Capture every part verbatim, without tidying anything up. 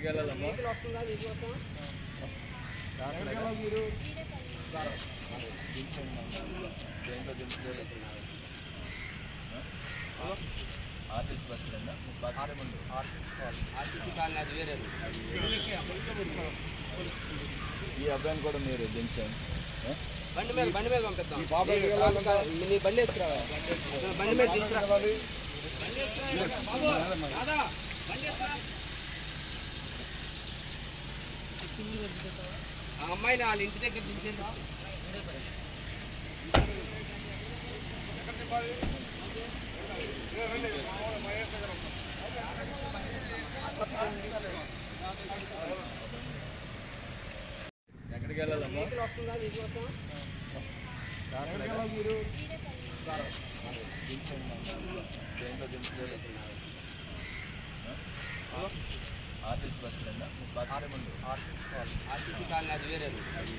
ఎక్కడికి వెళ్ళాలమ్మా? RTC bus stand RTC colony అది వేరే. ఈ అబ్బాయిని కూడా మీరు దించండి. బండి మీద బండి మీద పంపిద్దాం. నీ బండి వేసుకురా. బండి మీద తీసుకురావాలి. ఆ అమ్మాయిని వాళ్ళ ఇంటి దగ్గర దించేది. ఎక్కడికి వెళ్ళాలమ్మా? మీరు RTC bus stand RTC colony అది వేరే.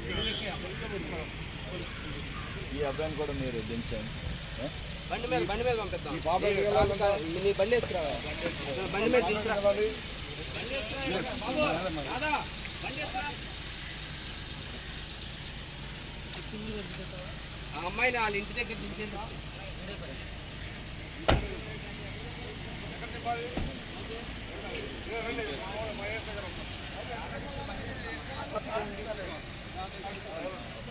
ఈ అబ్బాయిని కూడా మీరు దించండి. బండి మీద బండి మీద పంపిద్దాం. నీ బండి వేసుకురా. బండి మీద తీసుకురావాలి. ఆ అమ్మాయిని వాళ్ళ ఇంటి దగ్గర దించేది.